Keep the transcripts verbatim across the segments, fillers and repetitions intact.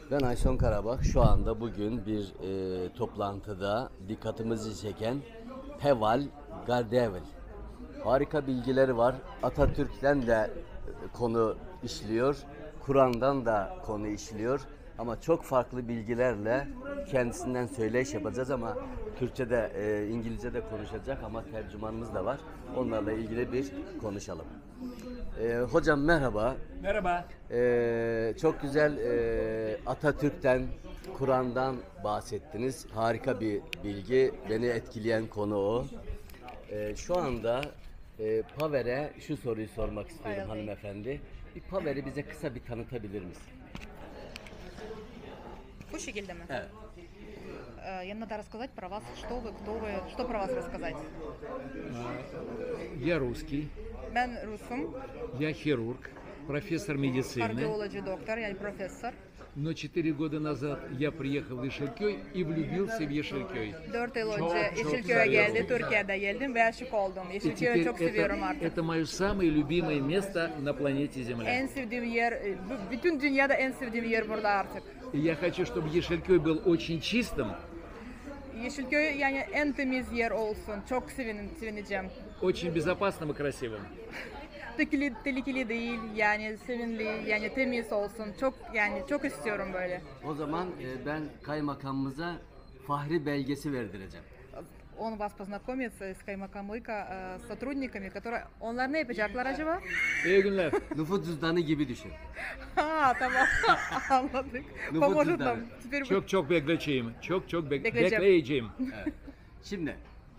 Ben Ayson Karabak. Şu anda bugün bir e, toplantıda dikkatimizi çeken Peval Gardevel. Harika bilgileri var. Atatürk'ten de konu işliyor. Kur'an'dan da konu işliyor. Ama çok farklı bilgilerle kendisinden söyleyiş yapacağız ama Türkçe'de, e, İngilizce'de konuşacak ama tercümanımız da var. Onlarla ilgili bir konuşalım. E, hocam merhaba. Merhaba. Ee, çok güzel e, Atatürk'ten, Kur'an'dan bahsettiniz. Harika bir bilgi. Beni etkileyen konu o. Ee, şu anda e, Paver'e şu soruyu sormak istiyorum Hayır. hanımefendi. Bir Paver'i bize kısa bir tanıtabilir misin? Bu şekilde mi? Evet. Э, Я надо рассказать про вас, что вы, кто вы, что про вас рассказать. Я русский, Ben Rusum, я хирург, профессор медицины, kardiyoloji doktor, yani profesör. но четыре года назад я приехал в Ешелькёй и влюбился в Ешелькёй. Dört yıl Çok, önce çok Yeşilköy'e seviyorum. geldi, Türkiye'de geldim ve aşık oldum. И Yeşilköy'ü теперь çok seviyorum это, artık. это мое самое любимое место на планете Земля. En sevdiğim yer, e, bu- bütün dünyada en sevdiğim yer burada artık. И я хочу, чтобы Ешелькёй был очень чистым, Yeşilköy yani en temiz yer olsun. Çok sevinin, sevineceğim. очень безопасным и красивым. Tehlikeli, tehlikeli değil, yani sevinli, yani temiz olsun. Çok yani çok istiyorum böyle. O zaman e, ben kaymakamımıza Fahri belgesi verdireceğim. Он вас познакомится с каймакамлыка э, с сотрудниками, которые... Onlar ne yapacaklar acaba? İyi günler. Nüfus cüzdanı gibi düşün. Ha tamam anladık. Nüfus Поможет cüzdanı. нам. Теперь вы- Çok çok bekleyeceğim. Çok çok bek- Bekleyeceğim. bekleyeceğim. Şimdi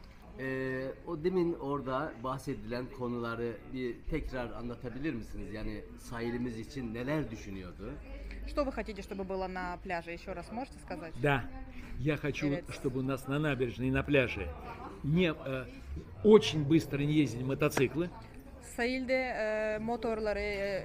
e, o demin orada bahsedilen konuları bir tekrar anlatabilir misiniz? Yani sahilimiz için neler düşünüyordu? Что вы хотите, чтобы было на пляже? Еще раз можете сказать? Да, я хочу, Привет. чтобы у нас на набережной и на пляже не э, очень быстро не ездили мотоциклы, Sahilde e, motorları, e,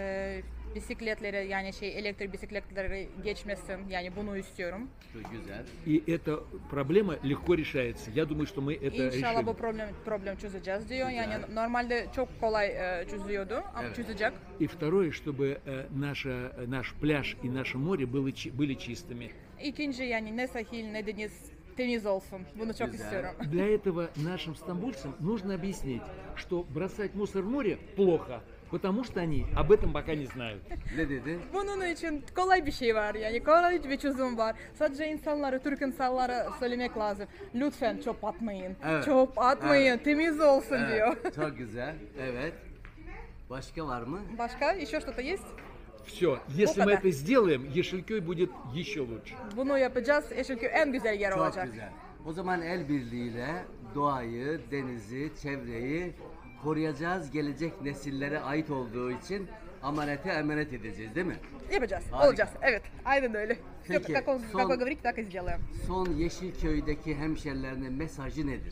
e, bisikletleri yani şey elektrik bisikletleri geçmesin. Yani bunu istiyorum. Çok güzel. и эта проблема легко решается. Я думаю, что мы это İnşallah решим. bu problem problem çözeceğiz diyor. Yani normalde çok kolay e, çözüyordu ama Evet. çözecek. И второе, чтобы э, наша, наш пляж и наше море было, чи- были чистыми. İkinci yani ne sahil ne deniz temiz olsun. Bunu çok Güzel. istiyorum. Для этого нашим стамбульцам нужно объяснить, что бросать мусор в море плохо, потому что они об этом пока не знают. Ne dedi? Bunun için kolay bir şey var yani kolay bir çözüm var. Sadece insanlara, Türk insanlara söylemek lazım. Lütfen çöp atmayın. Evet. Çöp atmayın, Evet. temiz olsun Evet, diyor. çok güzel. Evet. Başka var mı? Başka еще что-то есть? Все, если мы kadar. это сделаем, Ешелькёй будет еще лучше. Bunu yapacağız. Yeşilköy en güzel yer Çok olacak. güzel. O zaman el birliğiyle doğayı, denizi, çevreyi koruyacağız. Gelecek nesillere ait olduğu için amanete emanet edeceğiz değil mi? Yapacağız. Harika. Olacağız. Evet. Aynen öyle. Peki, Как он, son- как вы говорите, так и сделаем. Son Yeşilköy'deki hemşerilerine mesajı nedir?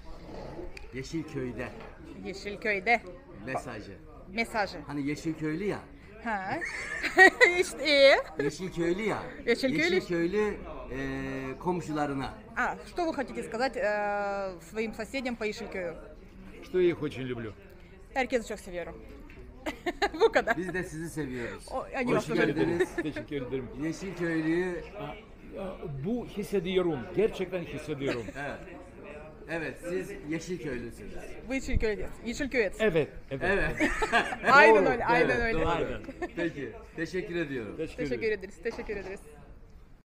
Yeşilköy'de Yeşilköy'de mesajı. mesajı. Hani Yeşilköylü ya. Ha. işte iyi. Yeşilköylü ya. Yeşilköylü- Yeşilköylü e, komşularına. А, что вы хотите сказать э, своим соседям по Yeşilköy'ü? Что я их очень люблю. Herkesi çok seviyorum. Bu kadar. Biz de sizi seviyoruz. O, yani Hoş yok, geldiniz. Teşekkür ederim. Yeşilköylüyü Bu hissediyorum. Gerçekten hissediyorum. evet. Evet, siz Yeşilköylüsünüz. Bu Yeşilköy. Yeşilköy. Evet, evet. Evet. Aynen Doğru, öyle, aynen Evet, öyle. doğru. Aynen. Peki, teşekkür ediyorum. Teşekkür ederim. Teşekkür ederiz, teşekkür ederiz.